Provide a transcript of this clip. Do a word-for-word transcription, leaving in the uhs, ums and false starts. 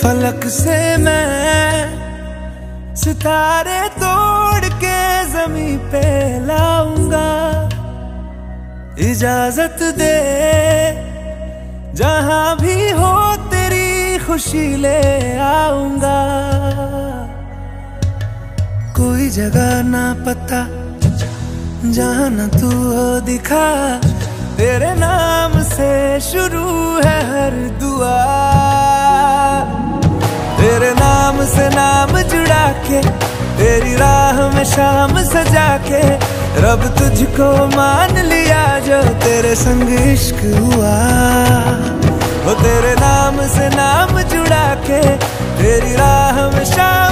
फलक से मैं सितारे तोड़ के ज़मीं पे लाऊंगा। इजाजत दे जहां भी हो तेरी खुशी ले आऊंगा। कोई जगह ना पता जहां न तू हो दिखा, तेरे नाम से शुरू है हर दुआ। तेरे नाम से नाम जुड़ा के, तेरी राह में शाम सजा के, रब तुझको मान लिया जो तेरे संग इश्क हुआ। वो तेरे नाम से नाम जुड़ा के, तेरी राह में शाम